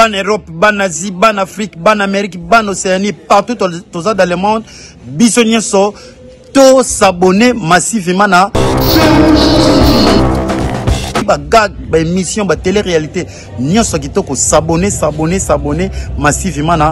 ban Europe, ban Asie, ban Afrique, ban Amérique, ban Océanie, partout dans le monde. Bisogna so to s'abonner massivement à gag, émission, télé-réalité. Nyo so qui toko s'abonner massivement à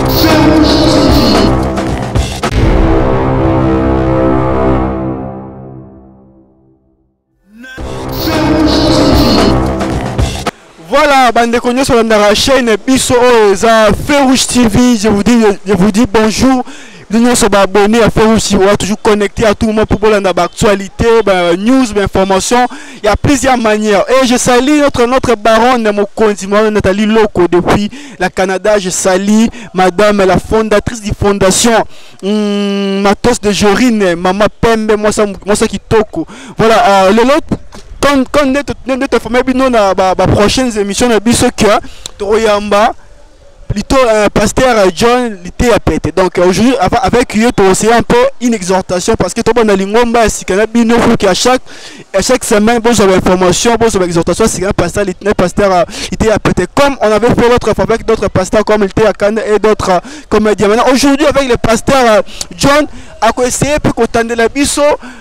Voilà, bande connus sur la chaîne Bisso Férouche TV. Je vous dis bonjour. Nous sommes abonnés à Férouche TV. On est toujours connecté à tout le monde pour l'actualité, news, information. Il y a plusieurs manières. Et je salue notre baronne Mokonzi, Nathalie Loco depuis le Canada. Je salue madame la fondatrice de fondation Matos de Jorine, Maman Pembe, moi ça qui toko. Voilà, l'autre. Quand notre famille nous na prochaines émissions na biso que Toyamba plutôt Pasteur John l'ité a pété. Donc aujourd'hui avec lui c'est un peu une exhortation parce que tout bon na lingomba sikana bino faut qu'à chaque semaine bon sur information bon sur exhortation c'est un pasteur l'ité a pété comme on avait fait l'autre fois avec d'autres pasteurs comme l'ité à Cannes et d'autres comédiens. Maintenant aujourd'hui avec le pasteur John a essayé pour qu'on tende la biso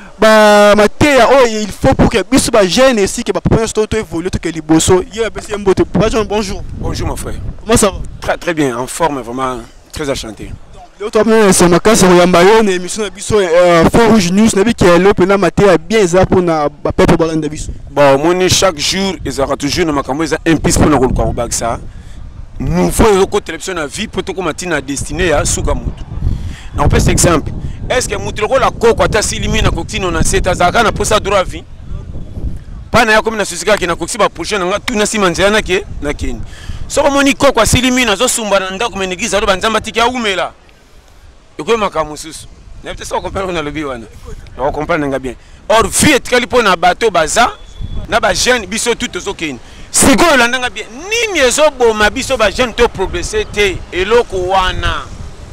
il faut pour que les jeunes ici que évolue que les bossos. Bonjour. Bonjour mon frère. Comment ça va? Très très bien, en forme, vraiment très enchanté. C'est ma casse sur Yambayon et émission Feu Rouge News qui est là pour mater bien ça pour na peuple balan de biso. Bon, moi chaque jour ils aura toujours na Makambu ils un piste pour na rôle quoi ça. Nous faut que télévision na vie pour tout comme matina destiné à Sugamutu. On peut cet exemple. Est-ce que Moutroko la coco ta silimina coquine on a cette azaka na posa droit vie? Pas na comme na susika qui na coxi ba prochaine nga tout na simanzana na ke na keni. So comme ni coco silimina zo sumba na ndako menegiza ro banzamba tikia umela. Eko makamususu. Na peut-être ça comprendre na lobi wana. On comprend nga bien. Or vie et kalipo na bateau baza na ba jeune biso tout zo keni. Siko landanga bien. Nini ezo boma biso ba jeune to progresser te eloko wana.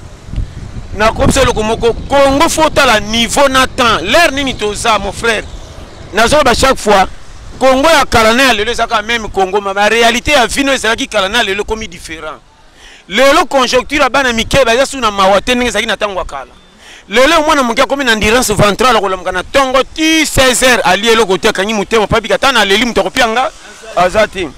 Na kopse le Congo faut à la niveau Nathan l'air nini toza mon frère nazo ba chaque fois Congo ya kalana lelo zaka même Congo ma réalité ya vino ezaki kalana lelo comme différent lelo conjoncture bana mike ba yasu na mawate ningi zaki na tango kala lelo mwana monkia comme na endurance ventrale ko lamka na tongo ti 16h ali elo côté kanyi mutemo papi katana leli mutakopianga azati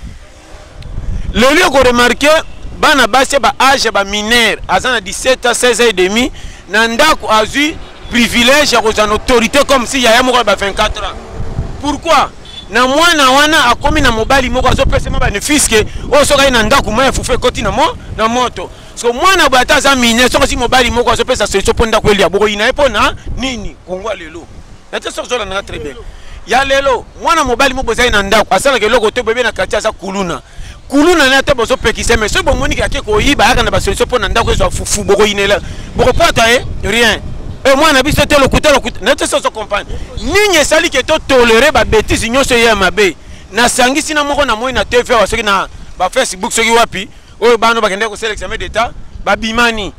lelo ko remarquer bana base ba âge ba mineur azana 17 à 16 ans et demi nandako azu privilège à une autorité comme si yaya moko ba 24 ans. Pourquoi? Na mwana wana akomi na mobali moko azo pesa ma bénéfice que o soka ina ndako moya fufe koti na moto. So mwana bata za mineur soka si mobali moko azo pesa solution ponda kweli ya boko ina epo na nini Kongo lelo. Na tso zola na très bien. Ya lelo mwana mobali moko za ina ndako asala ke loko to bebe na katia za kuluna. Kuluna na te bozo pekise mais ce bon moni ki akeko yiba aka na ba solution pour na ndako zo fufu boko inela boko pota rien et moi na biso te lokuta na te so comprendre ninye sali ke to tolérer ba bêtise nyonso ya mabe na sangisi na moko na moi na TV wa soki na ba Facebook soki wapi oyo bano bakende ko sel examen d'état ba bimani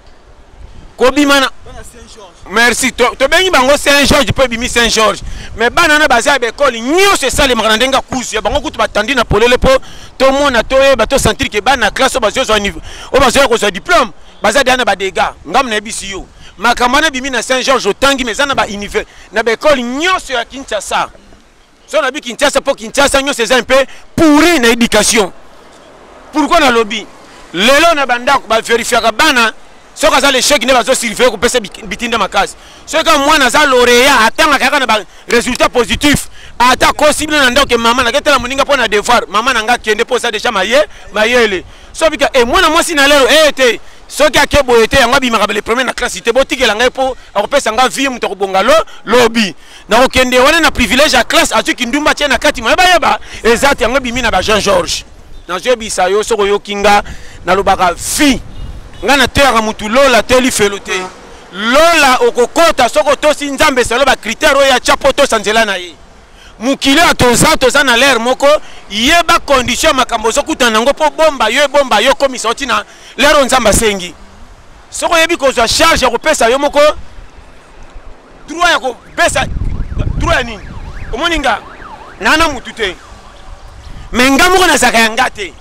ko bimana merci to bengi bango Saint-Georges peut bimi Saint-Georges mais banana baza be école nyo se sale makandenga kusu ya bango kutu batandi na polele po to mona to e bato sentir que bana classe o bazo niveau o bazo ko so diplôme baza dana ba dégâts ngam na bisi yo makamana bimi na Saint-Georges otangi mais na ba univers na be école nyo se ya Kinshasa so na bi Kinshasa po Kinshasa nyo se un peu pourri na éducation pourquoi na lobby lelo na bandako ba vérifier ka bana ce que ça les chèques ne va pas surveiller pour passer bitinda makasi ce que moi naza lauréat atanga kaka na résultat positif ata possible na ndako maman na ketela moninga pona devoir maman nanga kende posa déjà mayele so bika et moi na moi sina lelo été ce qui a kebo été yango bi makabele premier na classe ité botikela ngai po akopesa nga vie muto kubonga lobby na okende wana na privilège à classe atu kindumba tena kati mo yeba exact yango bimi na ba Jean Georges na je bisa yo soko yo kinga na lobaka vie ngana terre mutu lola teli felote lola okokota soko to sinzambe selo ba critère ya chapo to sanzela na ye mukile atoza na l'air moko yeba condition makambo sokuta nango po bomba yo komisa otina lero nzamba sengi soko yebi ko za charge ya kopesa yo moko droit ya kopesa droit ya nini omoninga nana mutu te menga moko na zaka yanga te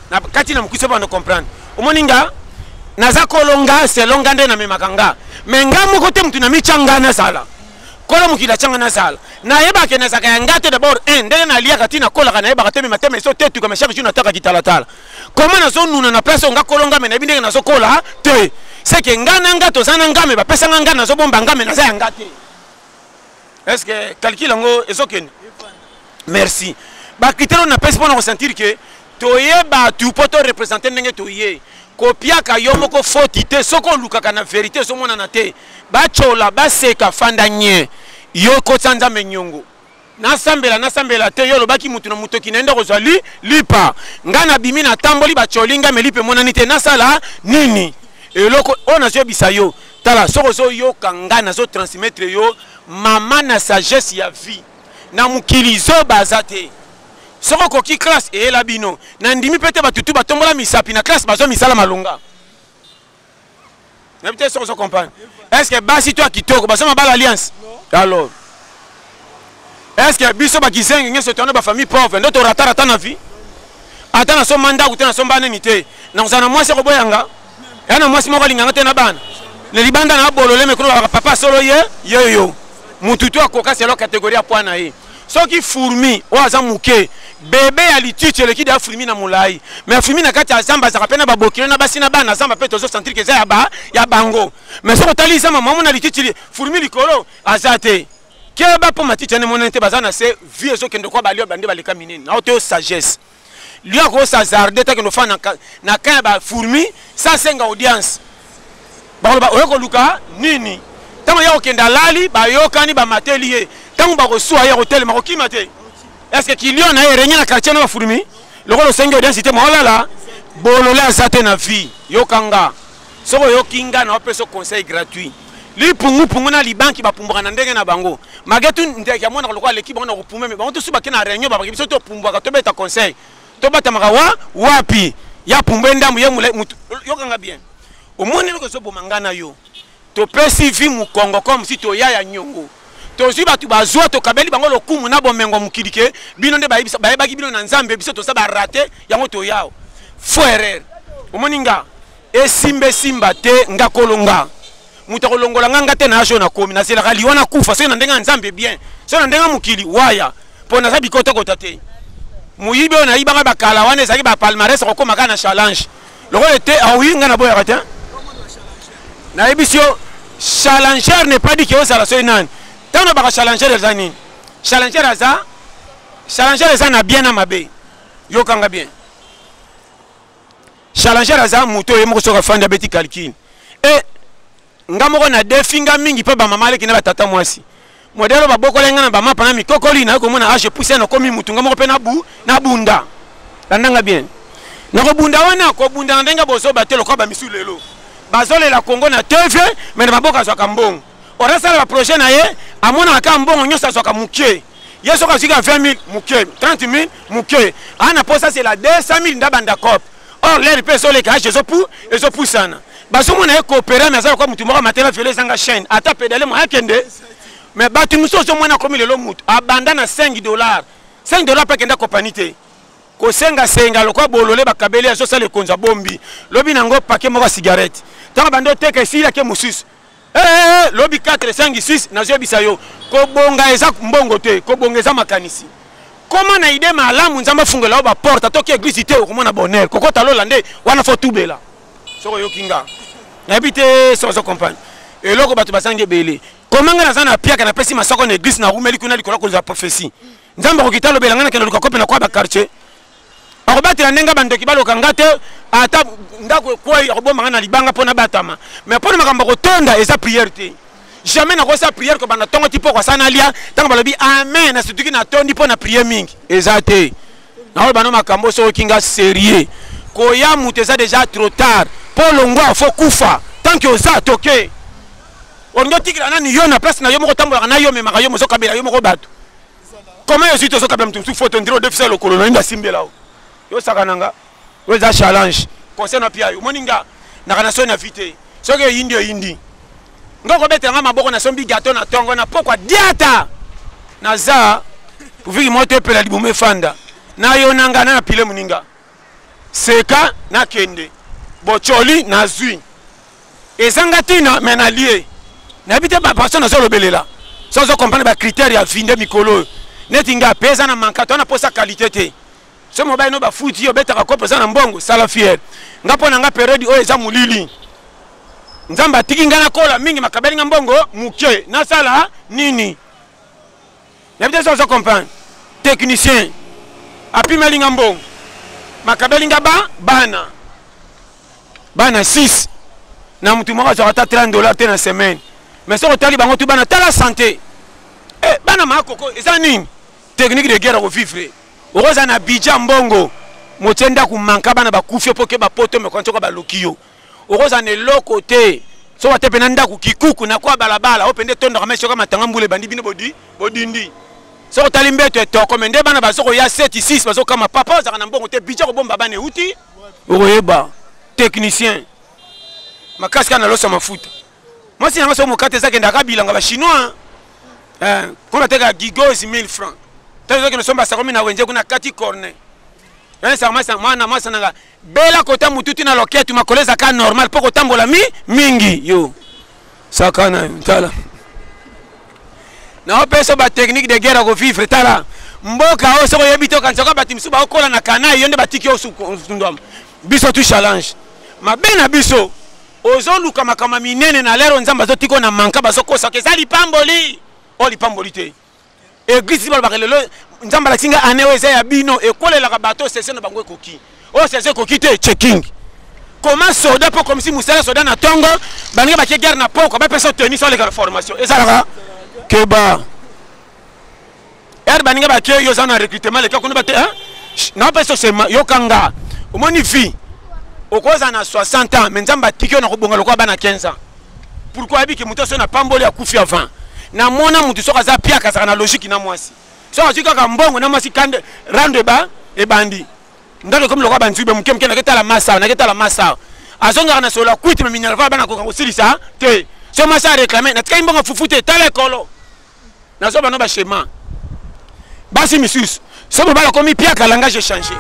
na kati na mukuse ba no comprendre omoninga naza kolonga c'est longa nde na memakanga mais ngamu kote mtu na michanga na sala kola mukila changa na sala na yeba ke na saka ngate d'abord ndenge na lia kati na kola kana yeba kateme mateme so tetu comme chaque jour nataka kitala tala comment na so nuna na place nga kolonga me na bindenge na so kola te c'est que ngana ngato sana ngame ba pesa ngana na so bomba ngame na za ngate est-ce que calcul ngo ezokene merci ba critère na pesa pour ressentir que toyeba tu poto représenter ndenge toye kopia ka yomo ko fotité soko lukaka na vérité so mona na te ba chola ba seka fanda nye yo ko tsanza menyongo nasambela te yo lobaki mutu na mutu kinenda kozwa lipa ngana bimi na tamboli ba cholinga melipe mona nite nasala nini eloko ona zo bisa yo tala soko zo yo kangana zo transmettre yo mama na sagesse ya vie na mukilizo bazate soko koki classe et la bino na ndimi pete batutu batombola misapi na classe bazo misala malonga na peut-être soko comprendre est-ce que basi toi kitoko bazo Mabala alliance alors est-ce que biso bakizengi ngeso tona ba famille pauvre ndo to ratara na vie atana so manda kutana so mbana nite na kusana mwasi ko boyanga yana mwasi moko linganga tena bana le libanda na bolole mekolo papa solo yo mututu akoka c'est la catégorie point na ye soki fourmi oaza muke bébé ya litiche le kidi ya fourmi na mulai mais fourmi na kati ya zamba za kapena ba bokilo na basina bana zamba pe tozo sentir que za ya bango mais soko tali zamba mamu na litiche fourmi likolo azate ke ba po matiche ne monente bazana se vie zo kendo kwa balio bande balika minene na auto sagesse lui a ko sazarde ta kendo fa na ka ba fourmi ça senga audience ba oyeko luka nini tama ya okenda lali ba yokani ba matelier tangu ba reçoit ya hotel maroki mate est-ce que kilion na renya na quartier na ba fourmi lokolo senga audience te mola la bolole azate na vie yokanga soko yokinga na opeso conseil gratuit li pungu na li banki ba pumbwa na ndenge na bango magetu ndeke ya mona lokwa l'équipe na kupumba mais ba to suba kena réunion ba biso to pumbwa ka to beta conseil to bata makawa wapi ya pumbwe ndambu ye mule yokanga bien omoni loko so bomangana yo to pesi vi mu Congo comme si to ya nyongo to ziba tu bazwa to kabeli bango lokumu na bomengo mukilike bino nde ba baki bino na nzambe biso to sa ba rater yango to yao frère omoni nga simba te nga kolonga muta kolongola nganga te na ajo na komi na sela kali wana kufa so na ndenga nzambe bien so na ndenga mukili waya pona sa bikoto kotate muyibe na ibanga bakala wana ezaki ba palmarès ko komaka na challenge loko était awinga na boya kata na ebisio challenger n'est pas dit que ça la so nani tano ba challenger ezani challenger aza na bien na mabe yo kanga bien challenger aza muto yemo so ka fanda beti calcul et ngamoko na definga mingi pa ba mama leki na batata mwasi modelo ba boko lenga na ba mapa na mikokoli na ko mona age pousse na komi mutu ngamoko pe na bunda landanga bien na ko bunda wana ko bunda ndenga boso batelo ko ba misu lelo bazole la Congo na TV mais na boka zwa kambongo orasa la projet na ye amona ka mbongo nyosa zwa kamukie yeso ka zika 20000 mukie 30000 mukie ana posa c'est la 200000 ndabanda cop or les personnes les cash ezo poussana basomo na coopérer mais ça comme mutu moko matela violé sanga chaîne ata pédaler mo akende mais batu muso zo mwana komi lelo mutu abanda na $5 $5 pa kenda compagnie ko senga lokwa bolole bakabeli azo sale konza bombi lobi nango paquet moko cigarette tanga bando teke sila ke mususu lobi 4 5 6 na zo bisayo ko bonga eza mbongo te ko bongeza makanisi comment na ide malamu nzamba fungela ba porte toki église te ko mona bonheur ko kota lolande wana fo tubela soko yokinga na bité sans compagne et loko batu basange belé comment ngana zana piaka na pesi masako na église na rumeli kuna likola ko za prophétie nzamba ko kitalo belanga na kendo ko pe na kwa ba quartier akobatela nenga bandoki balokanga te ata ndako kwa akobomanga na libanga pona batama mais pona makambo kotonda eza prière te jamais na kosa prière ko bana tongo tipo kwa sana lia tanga balobi amen na situki na tondi pona prière mingi eza te na bana makambo so kinga sérieux ko ya muteza déjà trop tard polongwa fo kufa tant que oza toke ongo tikila nani yo na place na yo moko tambola na yo me maka yo mozo kabela yo moko bato comment yo sito so kabela mtu photo ndiro defisa lo kolona nda simbela yo sakananga yo za challenge conseil na pia yo moninga na kana so na vite so ke yindi ngoko bete nga maboko na sombi gâteau na tongo na pokwa diata na za uviki moto pela libume fanda na yo nanga na pile muninga seka na kende bocholi na zui ezanga tina mena lié na bité ba personne zo lobelela sans comprendre ba critères ya vinde mikolo netinga pesa na mankato na posa qualité te so mobile no ba futi yo betaka ko pesa na mbongo sala fier ngapo na nga periode o eza mulili nzamba tikinga na kola mingi makabeli nga mbongo muke na sala nini na bité sans comprendre technicien apimeli nga mbongo makabeli nga bana 6 na mutu moko azwaka $30 te na semaine mais so otali bango tu bana tala santé bana makoko eza nini technique de guerre revivre okoza na bidja mbongo motenda kumanka bana bakufi poke bapoto mekontsoko balokiyo okoza na eloko te so watepena ndaku kikuku na kwa balabala opende tondaka meshoka matanga mbule bandi bino bodindi so otali mbeto etoko mende bana bazoko ya 7 6 bazoka ma papa ozaka na mbongo te bidja ko bomba bana uti okoyeba technicien makasi kana losa mafuta moi si nanga so mokate za kenda kabilanga ba chinois kuna teka gigozi 1000 francs tazo ke no somba sa komina wenje kuna kati corner sa masa mwana masa nanga bela kota mututi na loketu makoleza ka normal poko tambola mingi yo sakana tala na opeso ba technique de guerre ko vivre tala mboka o so yebito kan soka batimsu ba okola na kana yonde batiki o sundom biso tu challenge mabena biso ozoluka makama minene na lero nzamba zotiko na manka bazokosa ke zali pamboli oli pamboli te église ba bakelelo nzamba la singa anewe eza ya bino ekolela ka bato sese na bango ekoki o sese ekoki te checking comment soda po comme si musala soda na tongo baninga ba ke guerre na poko ba personne tenir sur les formations ezalaka keba baninga ba ke yo za na recrutement le kakunu ba te na personne sema yo kanga omoni fi okoza na 60 ans mais nzamba tikio na kobonga lokwa bana 15 ans pourquoi abi ke muto so na pamboli akufi avant na mona mutu soka za pia kasaka na logique na mwasi so azika ka mbongo na mwasi kande rande ba e bandi ndako comme lokwa banzibe mukemke na ketala masa azonga na sola kwiti me minerva bana ko silisa te so masa réclamer na tika mbongo fufute tale kolo na so bano ba schéma basi misus so bala komi pia ka langage changer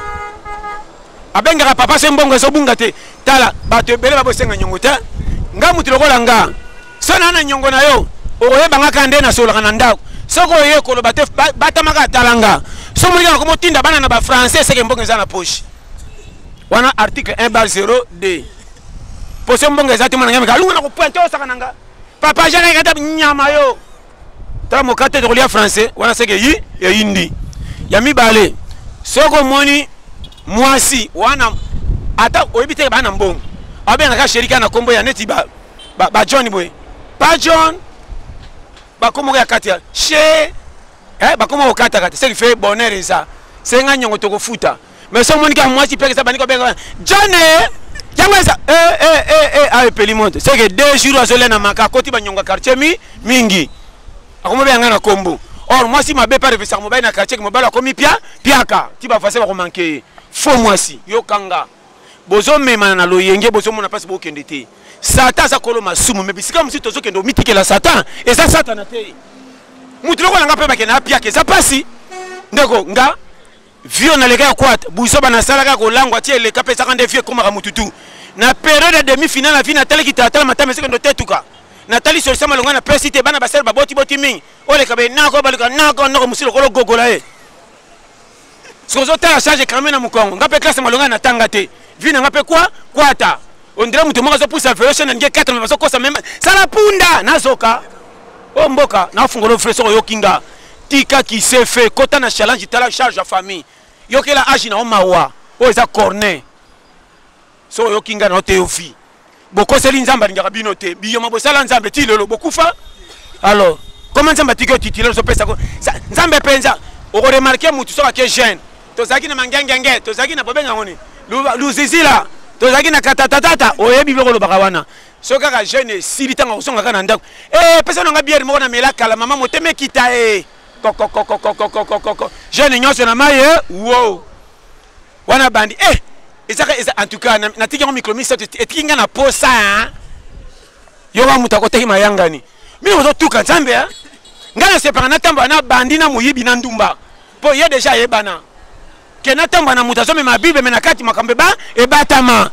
abengaka papa se mbongo so bunga te tala bato ebele babosenga nyongo te nga mutu lokola nga so na nyongo na yo oyebanga kande na solaka na ndako soko oye koloba te batamaka talanga so mulika na komotinda bana na ba français seke mbongo eza na poche wana article 1/0d pose mbongo eza te mwana ngame kalunga na kopointe osaka nanga papa jana kata nyama yo tala mokate de kolia français wana seke yi ya yindi ya mibale soko moni mwasi wana ata oyebite bana mbongo abenga ka sherika na kombo ya neti ba John boy pa John ba komo ya katia che ba komo okata c'est qui fait bonheur ça c'est nga nyongo to kofuta mais so monika mwasi peke ça baniko benga John yango ça a pelimonte c'est que 2 jours azole na maka koti ba nyonga quartier mingi akomo benga na kombo or mwasi mabe pa reverser mobile na quartier mobile akomi piaka ti ba fase ba ko manquer faux mwasi yo kanga bozo mema na loyenge bozo mona passe bo kende te satan za kolo masumu mais bisika musi tozo kende mitike la satan et ça satan te mutu loko nga pe ba kena pia ke za pasi ndeko nga vio na leka kwata buso bana sala ka ko langwa tie le kapesa kande vie koma ka mututu na période de demi finale na tele kitata matame sekendo tetuka Nathalie sur sama longa na pesite bana basel ba boti mingi ole ka be nako balika nako ndoko musilo kolo gogola e sozo ta charge quand même na mukongo ngape classe malonga na tanga te vina ngape kwa kwata on dirait mutu moko zo pousse version nge 4 mais baso kosa même sala punda nazoka o mboka na fungolo freso yo kinga tika qui se fait kota na challenge tala charge à famille yo kela agi na mawa o za corner so yo kinga na te ofi boko seli nzamba ngaka bino te biyo mabo sala nzambe ti lelo bokufa alors comment nzamba tiko titilo so pesa ko nzambe penza o remarquer mutu so ka jeune to zaki na mangangenge to zaki na bobenga ngoni luzizila to zaki na katatatata o yebi beko lo bakawana so kaka jeune silitanga osonga kana ndako pesa nanga bière moko na mela kala mama moteme kita koko jeune nyonso na maye wow wana bandi en tout cas na tiki micro mi set etinga na posa yo wa muta ko teki mayangani mimi ozo tuka nzambe ngana separa na tamba na bandi na muyibi na ndumba po ye déjà yebana kena tamba na muta some ma Bible menakati makambe ba e batama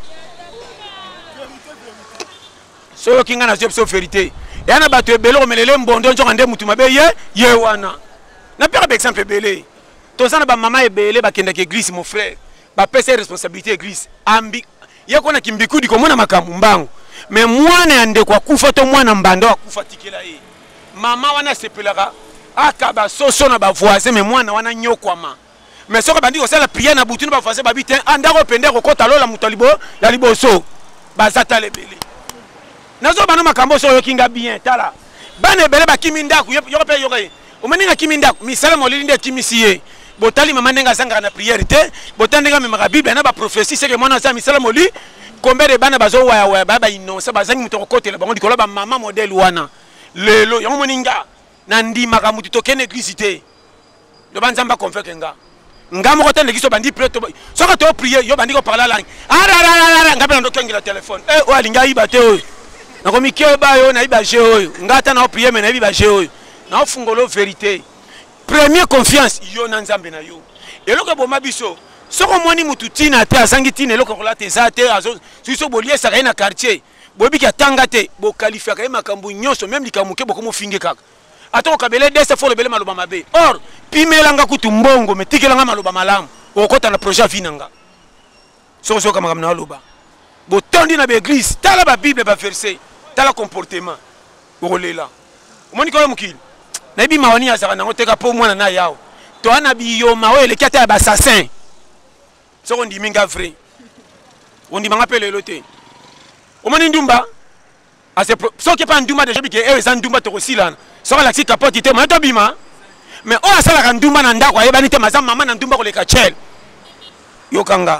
so kinga na so vérité yana bato ebelo melele mbondo nzo ngande mutu mabe ye wana na père exemple ebele to sana ba mama ebele ba kenda ke église mon frère ba pesa responsabilité église ambi yako na kimbikudi ko mona makambu mbangu mais mwana ande kwa kufa to mwana mbando akufa tikela ye mama wana sepelaka akaba soso na ba voisin mais mwana wana nyokwama mais soko bandi ko sala prière na butu na ba voisin babite andako pende ko kota lola mutalibo la liboso bazata lebele nazo bana makambo so yokinga bien tala bana ebele ba kimindaku yoko pe yokoye omeninga kimindaku misala molinde kimisiye botali mama ndenga sanga na prière te botandenga memaka bible na ba prophétie c'est que mwana sa misala moli combien de bana bazo waya baba innocent bazangi muto kokotela bango dikola ba mama modèle wana lelo yango moninga na ndima ka mutu tokene église te do banzamba convaincre nga moko tande kiso bandi prêtre soka to prier yo bandi ko parler langue ara ngabe ndo kengela téléphone o alinga iba te o na ko mikeo ba yo na iba je o ngata na prier mais na iba je o na fungolo vérité première confiance yo na nzambe na yo eloko boma biso soko moni mutu tina te asangi tina eloko kola te za te azo so bolie saka na quartier bobi ki atanga te bo qualifier ka makambu nyonso même likamuke boko mo finge kaka ato kabele dese fo lebele maloba mabe or pimelanga kutu mbongo metikelanga maloba malamu okota na projet vinanga so kama kamna aloba bo tondi na be église tala ba bible ba verset tala comportement olela omoni ko mukili na bi mawani ya saka nango teka po mwana na yao to ana bi yo mawe le kata ba assassin so on dit minga vrai on dit manga pele lote omoni ndumba ase so ke pa ndumba de jebike e za ndumba to kosilana so la ti capote te ma to bima mais o asala ka ndumba na ndako ayebani te maza mama na ndumba ko le ka chel yo kanga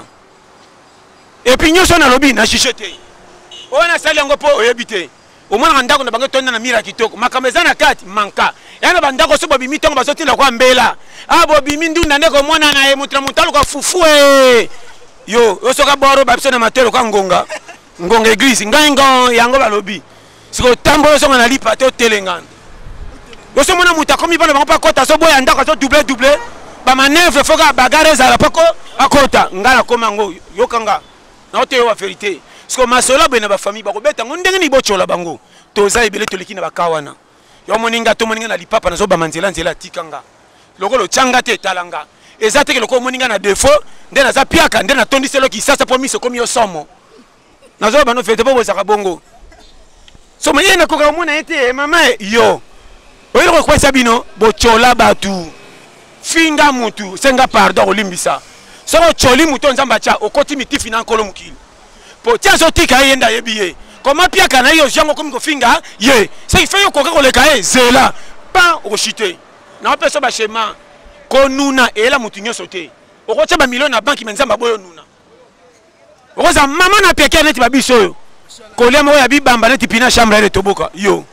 et puis nyoso na lobi na chichete o na sali yango po oyebite o mwana ndako na bango tonda na mira kitoko makameza na kati manka yana bandako so bobi mitongo bazotinda kwa mbela abo bimi ndunda ndeko mwana na e mutra mutalo kwa fufue yo soka boro babso na matelo kwa ngonga église ngango yango balobi siko tambo so na lipa te telengana yo so mona muta komi bana bango pa kota so boya ndako so double ba manœuvre foka bagare za la pako akota ngala koma ngo yo kanga na ote yo wa vérité siko masola bena ba famille bako beta ngondenge ni bochola bango toza ebele toliki na bakawana yo moninga to moninga na lipapa na zo ba manzela nzela tikanga lokolo changa te talanga ezate ke lokolo moninga na défaut ndena za piaka ndena tondiselo ki sasa po miso komi yo somo na zo ba no fete bo za kabongo so moye na koka mona ete mama yo oyo ko kwesa bino bochola batu finga mutu senga pardon olimbisa so choli mutu nzamba cha okoti mitifi na nkolo mukili po tia so tika yenda yebiye comment piaka na yo jango komi ko finga ye c'est il fait yo koka ko le kae zela pa oshite na peso ba shema ko nuna ela mutu nyoso te okocha ba million na banki menzamba boyo nuna okoza mama na peke neti ba biso yo ko lema ya bibamba neti pina chambre ile toboka yo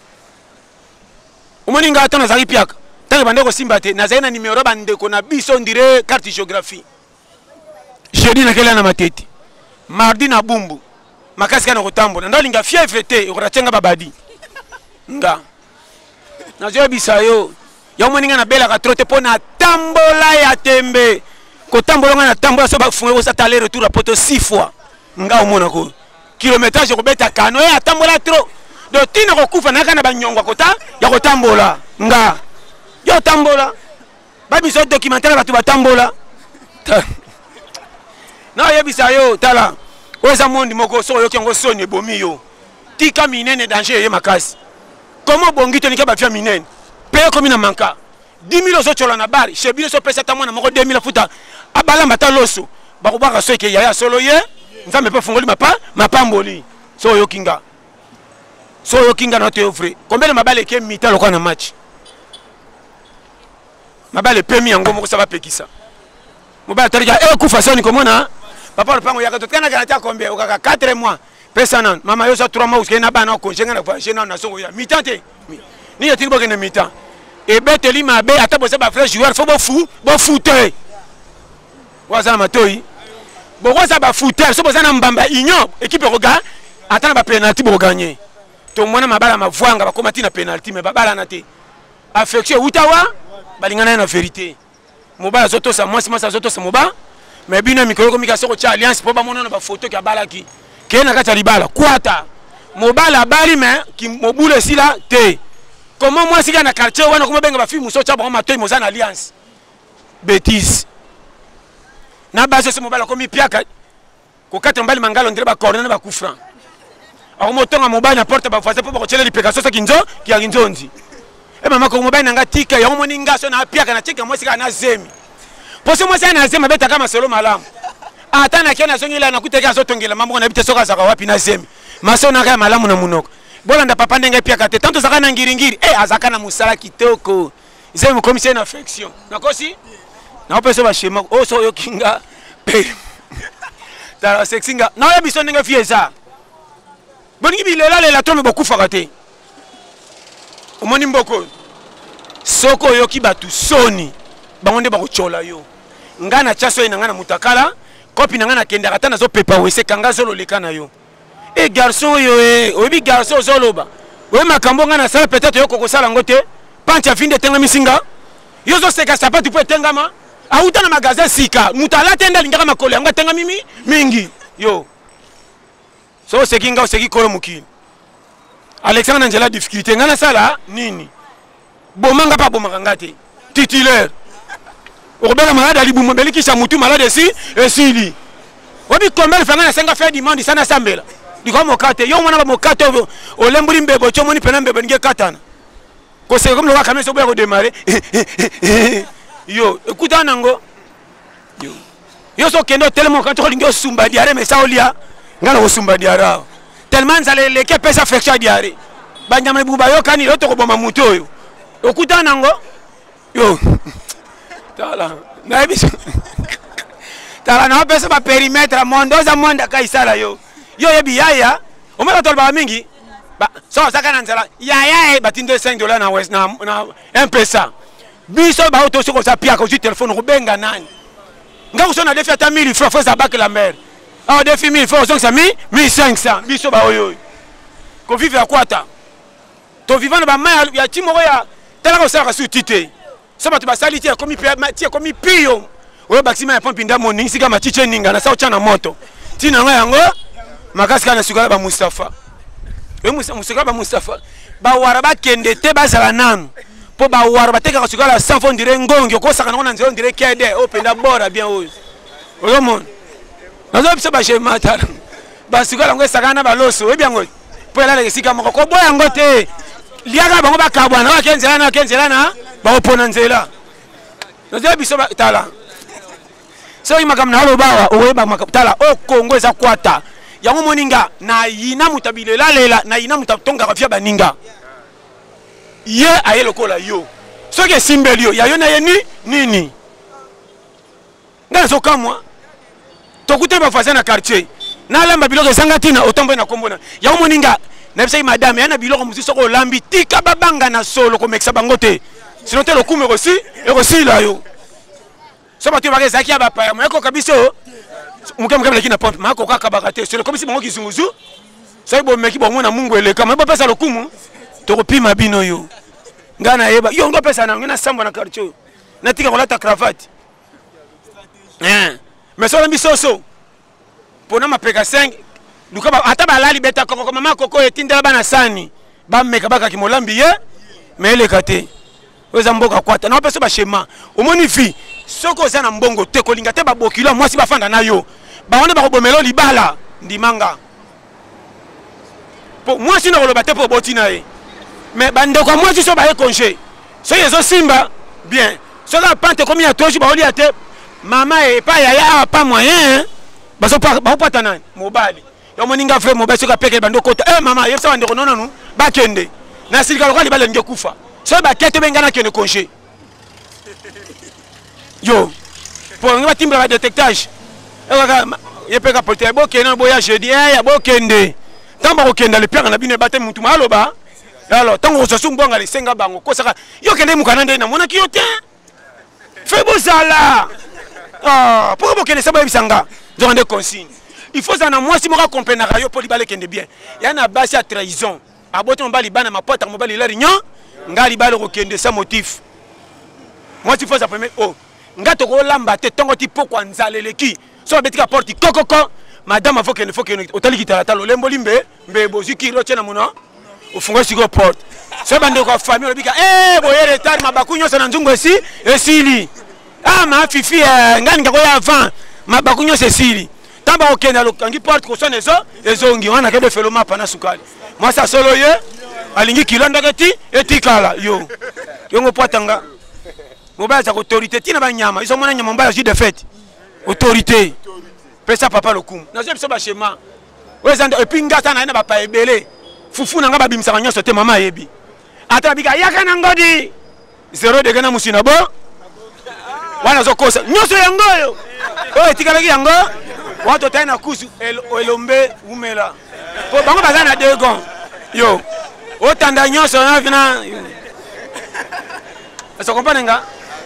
omoninga atana zali piaka tangi bandeko simba te na zaina numéro bandeko na biso ndire carte géographie jeudi na kela na matete mardi na bumbu makasi kana kotambola ndalinga fièvre te okoratenga babadi nga na zo bisa yo ya moninga na bela ka trotte pona tambola ya tembe ko tambola na tambola so ba funga ko sa aller retour à poto 6 fois nga omona ko kilométrage ko beta kano ya tambola trop do tina ko kufa na kana banyongwa kota ya ko tambola nga yo tambola ba biso documentaire batu batambola na yebisa yo tala oza mondi moko so yo kengo soni bomi yo tika minene danger ye makasi comment bongito nika ba fia minene paye comme na manka 10 000 zo chola na bari chebile so pesa ta mwana moko 2 000 futa abala mbata loso bakubaka so ke yaya solo ye nzambe pe fungoli mapamboli so yo kinga na te offre combien de mabale ke mita lokwa na match mabale pemi yango moko sa ba pekisa mobile tarika kufa soni komona papa pango ya kato kana kana ta combien okaka 4 mois pesa nan mama yo sa 3 mois uske na bana ko jenga na fa jena na songo ya mitante ni ya tingo ke na mita e beteli mabe ata bo se ba frère joueur fo bo fouter waza matoi bo waza ba fouter so bo za na mbamba inyo équipe roga ata na ba penalty bo gagner to mwana mabala mavwanga bakoma tina penalty me babala na te affection utawa balingana na vérité Mobala zoto sa moi si zoto sa moba. Mais bino mikolo communication ko alliance pour ba monona ba photo ki abalaki. Ke na kati libala kwata. Mobala bali mais ki mobule sila te. Comment moi si na quartier wana kuma benga ba fi muso cha ba matoy mo na alliance. Bêtise. Na base ce mobala komi piaka. Ko kati mbali mangalo ndire ba corner ba coup franc. Alors motonga mobala na porte ba faze pour ba chele li pegaso sa kinzo ki ya kinzonzi. E mama ko mobala nga tika ya moninga so na piaka na cheka mo sika na zemi. Pour ce moi c'est un zemi beta kama solo malamu. Ata na kena songila na kuteka so tongela mambo na bite soka zaka wapi na zemi. Maso na kaya malamu na munoko. Bolanda papa ndenge piaka te tanto zaka na ngiringiri azaka na musala kitoko. Zemi commissaire na affection. Nakosi? Na opeso ba shema so yo kinga pe. Tara sexinga. Na ya biso ndenge fieza. Boni bilela lela tombe bokufa kate. Omoni mboko. Soko yo kibatu soni. Bangonde ba kochola yo. Ngana chaso ina ngana mutakala, kopi na ngana kenda kata na zo pepa wese kanga zolo lekana yo. Eh garçon yo obi garçon zoloba. We makambo ngana sala peut-être yo koko sala ngote, pancha finde tenga misinga. Yo zo seka sapatu po tenga ma. Auta na magasin sika, mutala tenda lingaka makole anga tenga mimi mingi. Yo. So sekinga o seki kolo mukini. Alexandre Angela difficulté ngana sala nini? Bomanga pa bomanga ngate. Titulaire. Robert malade ali bumba beliki sa mutu malade si esili. Wabi combien fanga na senga faire demande sana sambela. Diko mokate yo mwana ba mokate o lemburi mbebo chomoni pena mbebo nge katana. Ko se comme le wakame so boya ko démarrer. Yo, écoute nango. Yo so kendo tellement quand to lingo sumba diare mais ça olia. Ngala ko sumba diara. Tellement zale leke pesa fecha diare. Banyama buba yo kani yo to ko boma mutu yo. Écoute nango. Yo. Tala, na ebiso. Tala na pesa ba périmètre mondo za monda kaisala yo. Yo yebi yaya, o mala tolba mingi. Ba so saka na nzala. Yaya batinde $5 na west na M-Pesa. Biso ba auto soko sa pia ko ju téléphone ko benga nani. Nga usona defi ata 1000 francs faut ça bac la mer. Ah defi 1000 francs donc ça 1500 biso ba oyo. Ko vivre à kwata. To vivant ba ma ya timoro ya tala ko sala su tité. Saba tu basali tia komi pio. Oyo bakisima ya pompi nda moningi sika machiche ninga na sao chana moto. Tina nga yango makasi kana sukala ba Mustafa. We Mustafa ba Mustafa. Ba waraba kende te bazala nanu. Po ba waraba teka ka sukala sans fond dire ngongi ko saka na nzelo dire kede o penda bora bien oyo. Oyo mon. Nazo bisa ba che mata. Ba sukala ngo saka na ba loso we bien oyo. Po ela le sika moko ko boya ngote. Liaga bango ba kabwana wa kenzela na ba opona nzela. Nazo biso ba tala. So imakam na halo bawa oweba makaptala o Kongo eza kwata. Yango moninga na yina mutabilela lela na yina mutatonga kafia baninga. Ye aye lokola yo. So ke simbelio ya yo na ye nini? Ngana so kamwa. Tokute ba fasa na quartier. Na lamba biloko ezanga tina otombo na kombona. Yango moninga na bisa madame yana biloko muziso ko lambi tika babanga na solo ko mekisa bangote. Sinon te lokume aussi la yo. So ba tibaka zaki ya bapa mo ko kabiso. Muke lakini pompe mako kaka bakate. C'est comme si bango kizunguzu. So ibo meki bongo na Mungu eleka. Mais ba pesa lokumu. To kopima bino yo. Ngana yeba. Yo ndo pesa na ngina samba na quartier. Na tika ko lata cravate. Mais so lambi soso. Pona mapeka 5. Luka ba ata balali beta koko mama koko etindela bana sani. Ba meka baka kimolambi ye. Mais eleka te. Oza mboka kwata. Na pesa ba shema. Omoni fi. Soko za na mbongo te kolinga te ba bokilo mwasi ba fanda na yo. Ba wana ba ko bomelo libala ndimanga. Po mwasi na koloba te po botina ye. Mais bande ko mwasi so ba e congé. So yezo simba bien. So la pante komi ya toji ba oli ate. Mama e pa ya pas moyen. Ba so pa ba pata nani mobali. Yo moninga frère mobali so ka peke bando kota. Mama yesa bande ko nonu ba kende. Na silika lokali ba lenge kufa. So ba kete bengana kene congé. Yo, pour un timbre de détectage, il peut apporter un beau kénan, boya jeudi, ya beau kende. Tant que kende le père na bine batte mutu maloba. Alors, tant que so mbonga le senga bango, ko saka yo kende mukanande na mona kiyote. Fais beau sala. Ah, pour kende ça ba bisanga. Je rende consigne. Il faut ça na moi si moko comprendre yo pour libale kende bien. Ya na basi à trahison. Aboto mbali bana mapota mbali la rignon, ngali balo ko kende sans motif. Moi il faut ça premier oh ngato ko lamba te tongo ti poko nzaleleki so betika porte kokoko madame faut que otali kitala talo lembo limbe mbe boziki lo tena muno ofunga siko porte so bande ko famille obika boye retard mabaku nyonso na nzungu esili ma fifi ngani ngako ya avant mabaku nyonso esili tamba okenda lokangi porte ko sone ezongi wana kebe felo mapa na sukali moi ça solo ye alingi kilonda keti etikala yo ngo potanga mobile za autorité tina ba nyama iso mona nyama mbaya de fête autorité pesa papa lokumu na biso ba schéma wezanda et puis ngata na ba pa ebele fufu na nga ba bimisa nyonso te mama yebi ata bika yaka na ngodi 0 de gana musina bo wana zokosa nyonso yango yo etikala yango watu tena kusu elombe umela po bango bazana degon yo otanda nyonso na vina ça comprend nga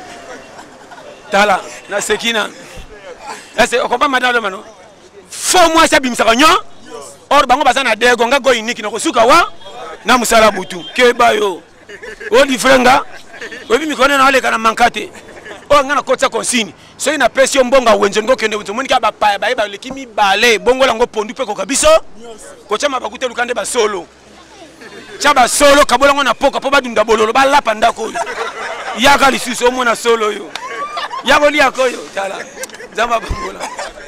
tala na sekina est-ce on comprend madame le mano faut moi ça bimisa kanyo or bango bazana degon nga go iniki na kosuka wa na musala butu ke bayo o livrenga obi mikone na ole kana mankate o ngana kotsa consigne so ina pression mbonga wenje ngo kende butu monika ba pa ba lekimi bale bongo lango pondu pe ko kabiso ko chama bakute lukande ba solo chaba solo kabola ngona poka po badunda bololo ba lapa ndako yaka lisusu o mona solo yo yako lia koyo tala zamba bangola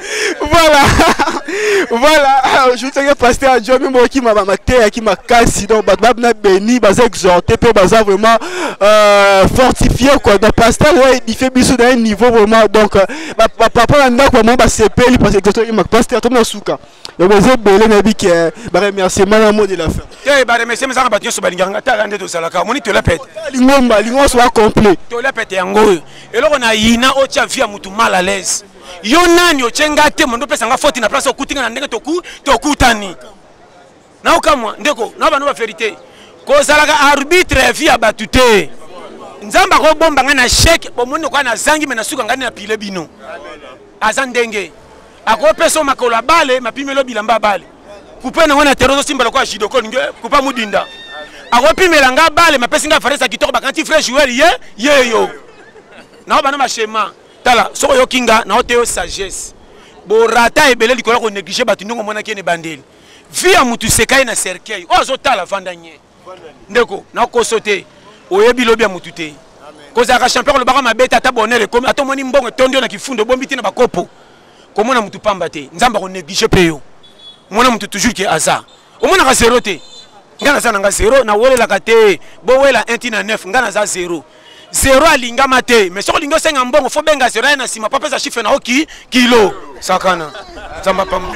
voilà je te pasteur Job mo ki ma maté ki makasi donc babna béni baza exhorté pe baza vraiment fortifié quoi donc pasteur ouais il fait biso d'un niveau vraiment donc papa ndako vraiment ba sepeli parce que exactement pasteur to na suka donc baza belé na bi ke ba remerciement na mot de la fin te ba remerciement za ba tio so ba linganga ta rande to salaka moni to la pète lingomba soit complet to la pète yango eloko na yina o tia via mutu mal à l'aise yo nani ochenga te mondo pesa nga foti na place okutinga na ndenge tokutani na okamwa ndeko na bano ba vérité ko salaka arbitre via batute nzamba ko bomba nga na chèque bomono kwa na zangi mena suka ngani na pile bino azandenge ako peso makola bale mapimelo bilamba bale kupena ngona terozo simba kwa jidoko nge kupa mudinda ako pimela nga bale mapesi nga faresa kitoko bakanti frère joueur ye yo na bano ma schéma tala soko yo kinga na oteo sagesse bo rata ebele likolo ko négliger batu ndongo mona kene bandeli via mutu sekai na cercueil ozo tala vandanye ndeko na ko sauter oyebi lobi ya mutu te koza ka champion lo baka mabeta ta bonheur comme atomoni mbongo tondio na kifundo bombi tina bakopo komona mutu pamba te nzamba ko négliger pe yo mona mutu toujours ki aza omona ka zéro te ngana za nga zéro na wolela ka te bo wela 1 tina 9 ngana za zéro zéro alinga mate mais soko lingo senga mbongo fo benga zéro na sima papa za chiffre na oki kilo sakana zamba pambu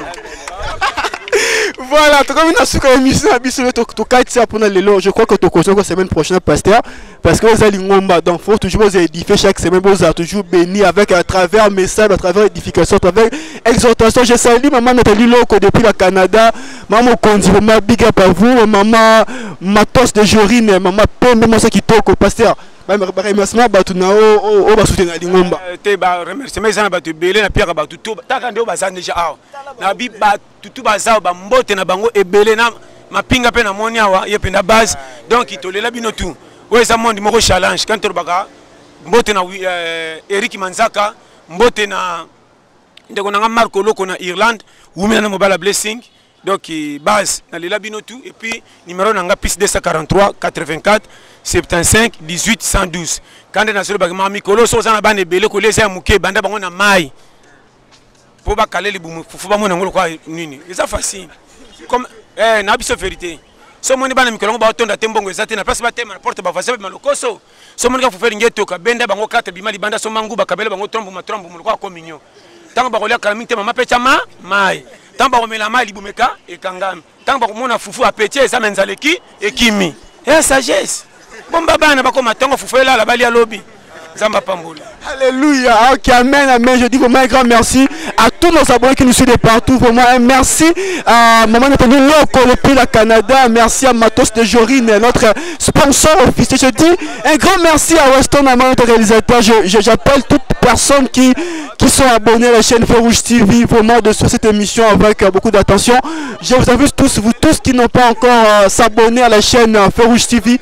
voilà to comme na suka émission na biso to katia pour lelo je crois que to continue la semaine prochaine pasteur parce que vous allez ngomba donc faut toujours vous édifier chaque semaine vous a toujours béni avec à travers message à travers édification à travers exhortation je salue maman Nathalie Loko depuis le Canada maman Kondi maman big up à vous maman Matos de Jorine maman Pembe moi ça qui toko pasteur ba remerciement batu na o ba soutenir lingomba te ba remerciement za na batu belé na pierre batu to taka nde o bazana déjà awa na bi ba tutu baza ba mbote na bango ebele na mapinga pe na moni awa ye penda base donc itolela bino tout weza monde moko challenge quand baka mbote na Eric Manzaka mbote na ndeko na Marco Loko na Irlande wumena na Mabala blessing donc base na lela bino tout et puis numéro nanga plus 243 84 75 18 112 quand na solo bagama mikolo so sana bane belé ko lesa muke banda bango na mai po ba kaleli bumu fufu ba mona ngolo kwa nini eza facile comme na biso vérité so moni bana mikolo ba tonda tembongo ezate na place ba tema na porte ba fasse ba lokoso so moni ka fufeli ngeto ka benda bango 4 bimali banda so mangu ba kabele bango trombo mu kwa kominyo tango ba kolia kala mitema mapecha mai tango ba komela mai libumeka ekangami tango ba komona fufu apeche eza menzaleki ekimi sagesse bomba bana bako matango fufela la bali ya lobby zamba pambola. Alléluia. Ok, amen, amen. Je dis vraiment un grand merci à tous nos abonnés qui nous suivent de partout. Vraiment un merci à Maman Nathalie Loko depuis le Canada. Merci à Matos de Jorine, notre sponsor officiel. Je dis un grand merci à Weston, notre réalisateur. J'appelle toutes personnes qui sont abonnés à la chaîne Feu Rouge TV, vraiment de sur cette émission avec beaucoup d'attention. Je vous invite tous, vous tous qui n'ont pas encore s'abonner à la chaîne Feu Rouge TV.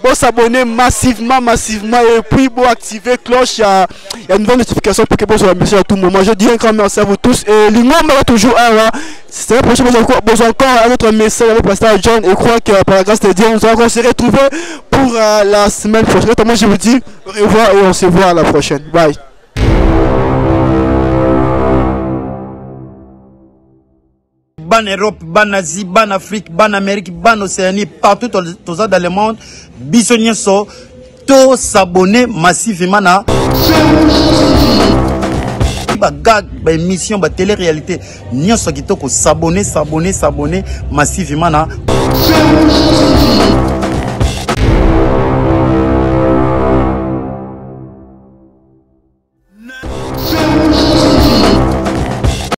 Bon s'abonner massivement et puis bon activer cloche, il y a une nouvelle notification pour que vous soyez remerciés à tout moment. Je dis un grand merci à vous tous et l'imam va toujours c'est la prochaine fois encore un autre message avec Pasteur John et je crois que par la grâce de Dieu nous allons se retrouver pour la semaine prochaine. Moi je vous dis au revoir et on se voit à la prochaine. Bye. Ban Europe, ban Asie, ban Afrique, ban Amérique, ban Océanie, partout dans le monde, bisogna so to s'abonner massivement na gag émission ba télé-réalité nyoso kitoko s'abonner massivement na